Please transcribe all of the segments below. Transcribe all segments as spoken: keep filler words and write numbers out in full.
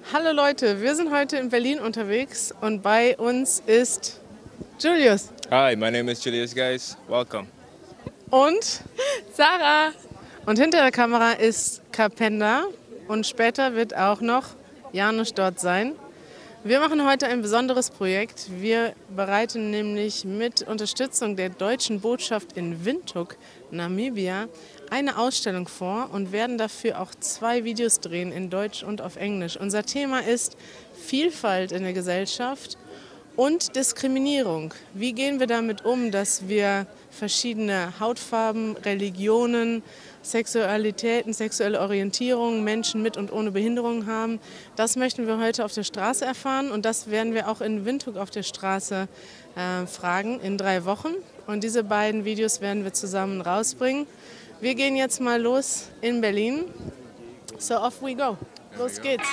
Hallo Leute, wir sind heute in Berlin unterwegs und bei uns ist Julius. Hi, my name is Julius, guys. Welcome. Und Sarah. Und hinter der Kamera ist Carpenda und später wird auch noch Janusz dort sein. Wir machen heute ein besonderes Projekt. Wir bereiten nämlich mit Unterstützung der deutschen Botschaft in Windhoek, Namibia, eine Ausstellung vor und werden dafür auch zwei Videos drehen in Deutsch und auf Englisch. Unser Thema ist Vielfalt in der Gesellschaft und Diskriminierung. Wie gehen wir damit um, dass wir verschiedene Hautfarben, Religionen, Sexualitäten, sexuelle Orientierung, Menschen mit und ohne Behinderung haben? Das möchten wir heute auf der Straße erfahren und das werden wir auch in Windhoek auf der Straße äh, fragen in drei Wochen. Und diese beiden Videos werden wir zusammen rausbringen. Wir gehen jetzt mal los in Berlin. So off we go. Los geht's.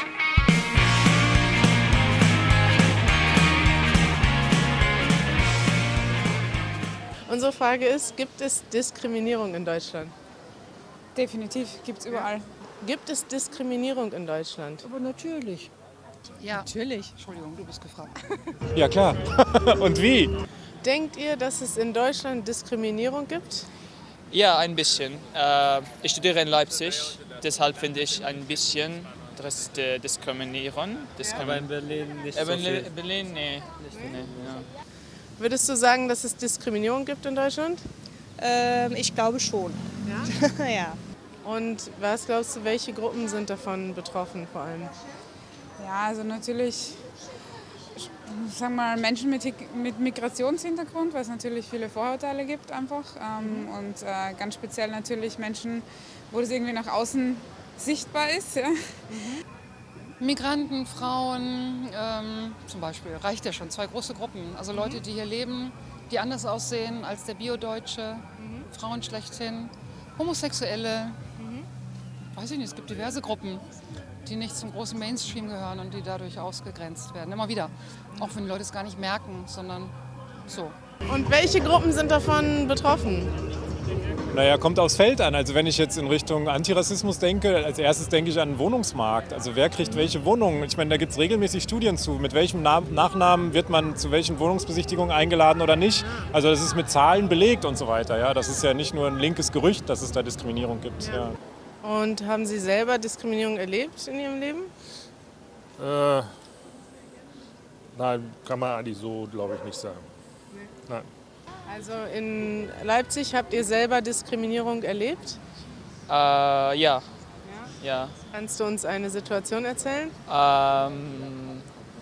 Unsere Frage ist, gibt es Diskriminierung in Deutschland? Definitiv, gibt es überall. Gibt es Diskriminierung in Deutschland? Aber natürlich. Ja, natürlich. Entschuldigung, du bist gefragt. Ja klar. Und wie? Denkt ihr, dass es in Deutschland Diskriminierung gibt? Ja, ein bisschen. Äh, ich studiere in Leipzig, deshalb finde ich ein bisschen das äh, Diskriminieren. Diskrimin Aber in Berlin nicht äh, so viel. Berlin, Berlin, nee. Nicht, nee ja. Würdest du sagen, dass es Diskriminierung gibt in Deutschland? Ähm, ich glaube schon. Ja? Ja. Und was glaubst du, welche Gruppen sind davon betroffen vor allem? Ja, also natürlich, sagen wir mal, Menschen mit, mit Migrationshintergrund, weil es natürlich viele Vorurteile gibt einfach. Ähm, und äh, ganz speziell natürlich Menschen, wo das irgendwie nach außen sichtbar ist. Ja. Mhm. Migranten, Frauen ähm, zum Beispiel, reicht ja schon, zwei große Gruppen. Also Leute, die hier leben, die anders aussehen als der Bio-Deutsche, mhm. Frauen schlechthin, Homosexuelle, mhm. weiß ich nicht, es gibt diverse Gruppen, die nicht zum großen Mainstream gehören und die dadurch ausgegrenzt werden. Immer wieder, auch wenn die Leute es gar nicht merken, sondern so. Und welche Gruppen sind davon betroffen? Naja, kommt aufs Feld an. Also wenn ich jetzt in Richtung Antirassismus denke, als erstes denke ich an den Wohnungsmarkt. Also wer kriegt welche Wohnungen? Ich meine, da gibt es regelmäßig Studien zu. Mit welchem Nachnamen wird man zu welchen Wohnungsbesichtigungen eingeladen oder nicht? Also das ist mit Zahlen belegt und so weiter. Ja? Das ist ja nicht nur ein linkes Gerücht, dass es da Diskriminierung gibt. Ja. Und haben Sie selber Diskriminierung erlebt in Ihrem Leben? Äh, nein, kann man eigentlich so, glaube ich, nicht sagen. Nein. Also in Leipzig habt ihr selber Diskriminierung erlebt? Äh, ja. Ja. ja. Kannst du uns eine Situation erzählen? Ähm,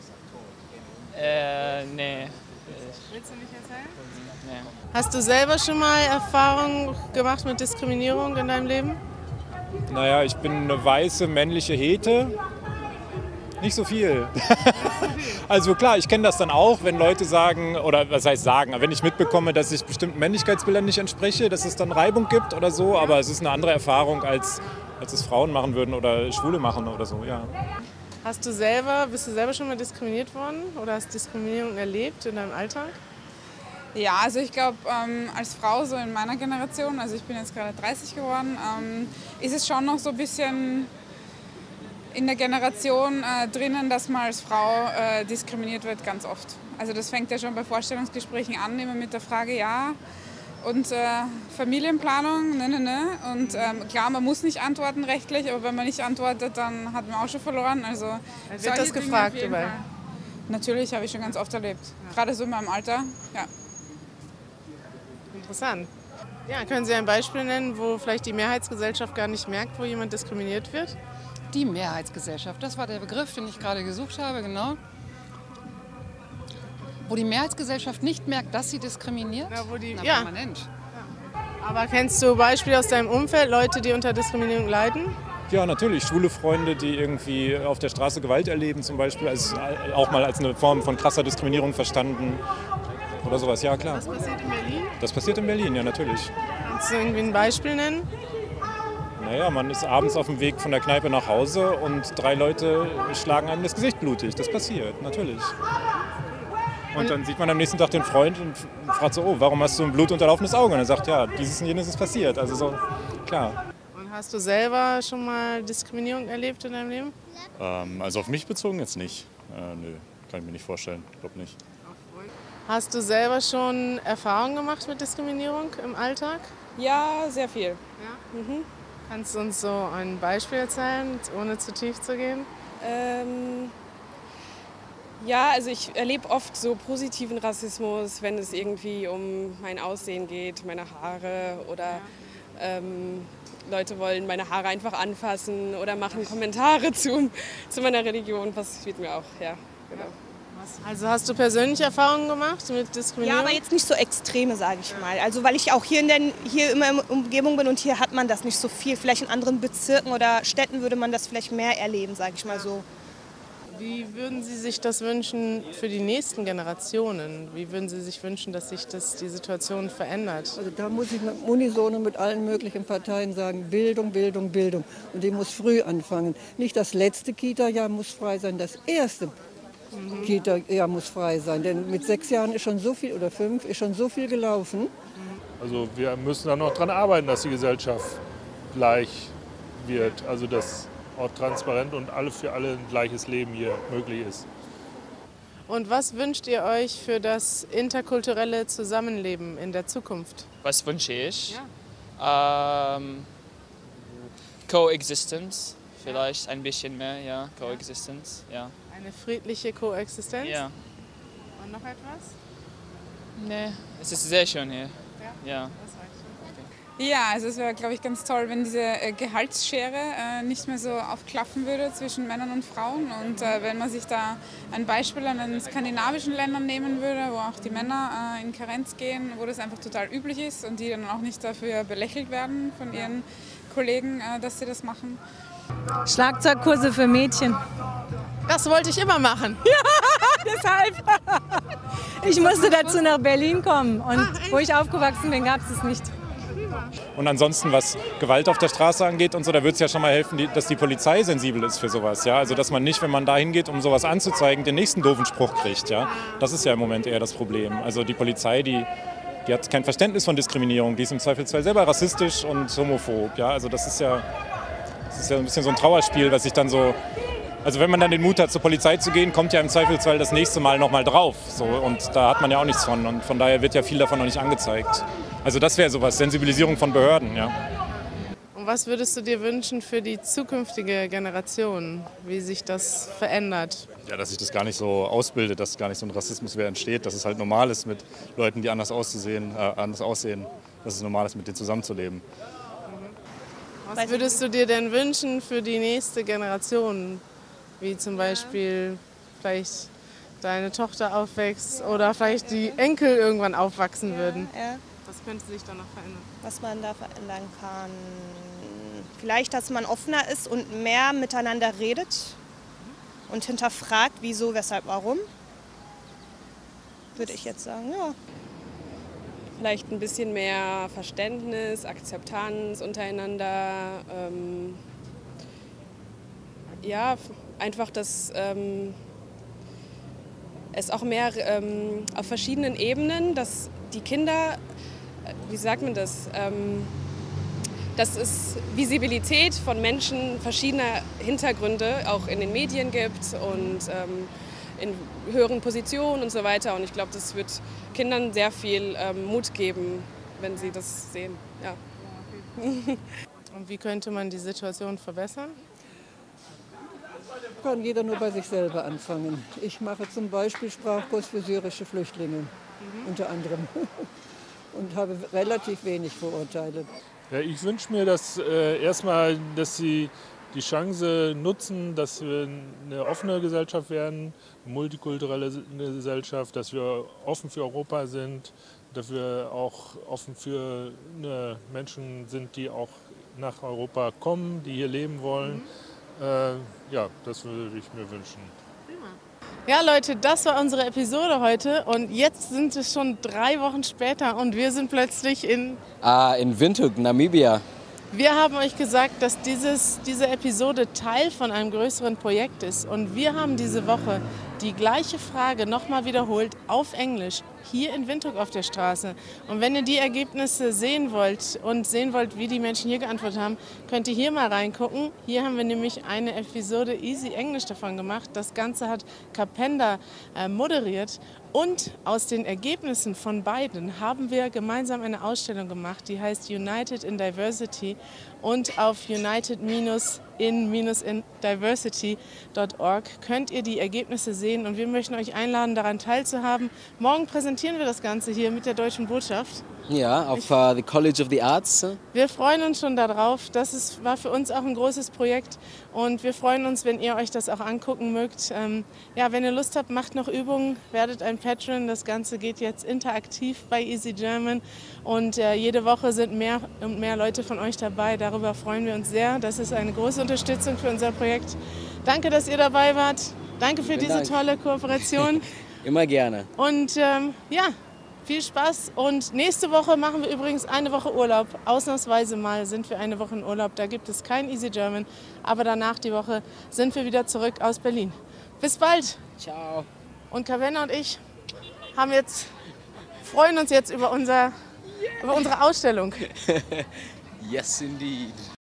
äh, nee. Willst du nicht erzählen? Nee. Hast du selber schon mal Erfahrungen gemacht mit Diskriminierung in deinem Leben? Naja, ich bin eine weiße männliche Hete. Nicht so viel. Also klar, ich kenne das dann auch, wenn Leute sagen, oder was heißt sagen, wenn ich mitbekomme, dass ich bestimmten Männlichkeitsbildern nicht entspreche, dass es dann Reibung gibt oder so, aber es ist eine andere Erfahrung, als, als es Frauen machen würden oder Schwule machen oder so, ja. Hast du selber, bist du selber schon mal diskriminiert worden oder hast Diskriminierung erlebt in deinem Alltag? Ja, also ich glaube, ähm, als Frau so in meiner Generation, also ich bin jetzt gerade dreißig geworden, ähm, ist es schon noch so ein bisschen in der Generation äh, drinnen, dass man als Frau äh, diskriminiert wird, ganz oft. Also das fängt ja schon bei Vorstellungsgesprächen an, immer mit der Frage, ja, und äh, Familienplanung, ne, ne, ne. Und ähm, klar, man muss nicht antworten rechtlich, aber wenn man nicht antwortet, dann hat man auch schon verloren. Also wird das gefragt dabei? Natürlich, habe ich schon ganz oft erlebt. Ja. Gerade so in meinem Alter, ja. Interessant. Ja, können Sie ein Beispiel nennen, wo vielleicht die Mehrheitsgesellschaft gar nicht merkt, wo jemand diskriminiert wird? Die Mehrheitsgesellschaft, das war der Begriff, den ich gerade gesucht habe, genau. Wo die Mehrheitsgesellschaft nicht merkt, dass sie diskriminiert? Na, wo die, Na, ja. permanent. Ja. Aber kennst du Beispiele aus deinem Umfeld, Leute, die unter Diskriminierung leiden? Ja, natürlich. Schwule Freunde, die irgendwie auf der Straße Gewalt erleben zum Beispiel, also auch mal als eine Form von krasser Diskriminierung verstanden oder sowas, ja klar. Das passiert in Berlin? Das passiert in Berlin, ja natürlich. Kannst du irgendwie ein Beispiel nennen? Naja, man ist abends auf dem Weg von der Kneipe nach Hause und drei Leute schlagen einem das Gesicht blutig. Das passiert, natürlich. Und dann sieht man am nächsten Tag den Freund und fragt so, oh, warum hast du ein blutunterlaufenes Auge? Und er sagt, ja, dieses und jenes ist passiert. Also so, klar. Und Hast du selber schon mal Diskriminierung erlebt in deinem Leben? Ähm, also auf mich bezogen jetzt nicht. Äh, nö, kann ich mir nicht vorstellen. Ich glaube nicht. Hast du selber schon Erfahrungen gemacht mit Diskriminierung im Alltag? Ja, sehr viel. Ja? Mhm. Kannst du uns so ein Beispiel erzählen, ohne zu tief zu gehen? Ähm, ja, also ich erlebe oft so positiven Rassismus, wenn es irgendwie um mein Aussehen geht, meine Haare oder ja. ähm, Leute wollen meine Haare einfach anfassen oder machen Kommentare zu, zu meiner Religion. Passiert mir auch, ja, genau. Also hast du persönliche Erfahrungen gemacht mit Diskriminierung? Ja, aber jetzt nicht so extreme, sage ich mal. Also weil ich auch hier, in der, hier immer in der Umgebung bin und hier hat man das nicht so viel. Vielleicht in anderen Bezirken oder Städten würde man das vielleicht mehr erleben, sage ich mal so. Wie würden Sie sich das wünschen für die nächsten Generationen? Wie würden Sie sich wünschen, dass sich das, die Situation verändert? Also da muss ich unisono mit allen möglichen Parteien sagen, Bildung, Bildung, Bildung. Und die muss früh anfangen. Nicht das letzte Kita-Jahr muss frei sein, das erste mhm. Kita-Jahr muss frei sein. Denn mit sechs Jahren ist schon so viel, oder fünf, ist schon so viel gelaufen. Also wir müssen da noch dran arbeiten, dass die Gesellschaft gleich wird. Also dass auch transparent und alle für alle ein gleiches Leben hier möglich ist. Und was wünscht ihr euch für das interkulturelle Zusammenleben in der Zukunft? Was wünsche ich? Ja. Ähm, Coexistence, vielleicht ein bisschen mehr, ja, Coexistence, ja. Eine friedliche Koexistenz? Ja. Und noch etwas? Nee, es ist sehr schön hier. Ja. Ja. Ja, also es wäre, glaube ich, ganz toll, wenn diese äh, Gehaltsschere äh, nicht mehr so aufklaffen würde zwischen Männern und Frauen. Und äh, wenn man sich da ein Beispiel an den skandinavischen Ländern nehmen würde, wo auch die Männer äh, in Karenz gehen, wo das einfach total üblich ist und die dann auch nicht dafür belächelt werden von ihren Kollegen, äh, dass sie das machen. Schlagzeugkurse für Mädchen. Das wollte ich immer machen. Ja, deshalb. Ich musste dazu nach Berlin kommen und wo ich aufgewachsen bin, gab es es nicht. Und ansonsten, was Gewalt auf der Straße angeht und so, da würde es ja schon mal helfen, dass die Polizei sensibel ist für sowas. Ja? Also dass man nicht, wenn man da hingeht, um sowas anzuzeigen, den nächsten doofen Spruch kriegt. Ja? Das ist ja im Moment eher das Problem. Also die Polizei, die, die hat kein Verständnis von Diskriminierung, die ist im Zweifelsfall selber rassistisch und homophob. Ja? Also das ist ja, das ist ja ein bisschen so ein Trauerspiel, was sich dann so... Also wenn man dann den Mut hat, zur Polizei zu gehen, kommt ja im Zweifelsfall das nächste Mal nochmal drauf. So, und da hat man ja auch nichts von. Und von daher wird ja viel davon noch nicht angezeigt. Also das wäre sowas, Sensibilisierung von Behörden. Ja. Und was würdest du dir wünschen für die zukünftige Generation, wie sich das verändert? Ja, dass sich das gar nicht so ausbildet, dass gar nicht so ein Rassismus mehr entsteht, dass es halt normal ist, mit Leuten, die anders auszusehen, äh, anders aussehen, dass es normal ist, mit denen zusammenzuleben. Was würdest du dir denn wünschen für die nächste Generation? Wie zum Beispiel vielleicht deine Tochter aufwächst oder vielleicht die Enkel irgendwann aufwachsen ja, würden. Ja. Was könnte sich da noch verändern? Was man da verändern kann. Vielleicht, dass man offener ist und mehr miteinander redet und hinterfragt, wieso, weshalb, warum. Würde ich jetzt sagen, ja. Vielleicht ein bisschen mehr Verständnis, Akzeptanz untereinander. Ähm, ja, einfach, dass ähm, es auch mehr ähm, auf verschiedenen Ebenen, dass die Kinder, wie sagt man das, ähm, dass es Visibilität von Menschen verschiedener Hintergründe auch in den Medien gibt und ähm, in höheren Positionen und so weiter. Und ich glaube, das wird Kindern sehr viel ähm, Mut geben, wenn sie das sehen. Ja. Und wie könnte man die Situation verbessern? Kann jeder nur bei sich selber anfangen. Ich mache zum Beispiel Sprachkurs für syrische Flüchtlinge, mhm. unter anderem, und habe relativ wenig Vorurteile. Ja, ich wünsche mir, dass äh, erstmal, dass sie die Chance nutzen, dass wir eine offene Gesellschaft werden, eine multikulturelle Gesellschaft, dass wir offen für Europa sind, dass wir auch offen für eine Menschen sind, die auch nach Europa kommen, die hier leben wollen. Mhm. Äh, ja, das würde ich mir wünschen. Ja, Leute, das war unsere Episode heute und jetzt sind es schon drei Wochen später und wir sind plötzlich in... Ah, in Windhoek, Namibia. Wir haben euch gesagt, dass dieses, diese Episode Teil von einem größeren Projekt ist und wir haben diese Woche die gleiche Frage nochmal wiederholt auf Englisch hier in Windhoek auf der Straße. Und wenn ihr die Ergebnisse sehen wollt und sehen wollt, wie die Menschen hier geantwortet haben, könnt ihr hier mal reingucken. Hier haben wir nämlich eine Episode Easy Englisch davon gemacht. Das Ganze hat Kapenda äh, moderiert. Und aus den Ergebnissen von beiden haben wir gemeinsam eine Ausstellung gemacht, die heißt United in Diversity. Und auf united in diversity punkt org könnt ihr die Ergebnisse sehen. Und wir möchten euch einladen, daran teilzuhaben. Morgen präsentieren wir das Ganze hier mit der Deutschen Botschaft. Ja, auf uh, the College of the Arts. Wir freuen uns schon darauf. Das ist, war für uns auch ein großes Projekt und wir freuen uns, wenn ihr euch das auch angucken mögt. Ähm, ja, wenn ihr Lust habt, macht noch Übungen, werdet ein Patron. Das Ganze geht jetzt interaktiv bei Easy German und äh, jede Woche sind mehr und mehr Leute von euch dabei. Darüber freuen wir uns sehr. Das ist eine große Unterstützung für unser Projekt. Danke, dass ihr dabei wart. Danke für Vielen diese Dank. tolle Kooperation. Immer gerne. Und ähm, ja, viel Spaß und nächste Woche machen wir übrigens eine Woche Urlaub. Ausnahmsweise mal sind wir eine Woche in Urlaub, da gibt es kein Easy German, aber danach die Woche sind wir wieder zurück aus Berlin. Bis bald! Ciao! Und Kapenda und ich haben jetzt, freuen uns jetzt über, unser, über unsere Ausstellung. Yes, indeed.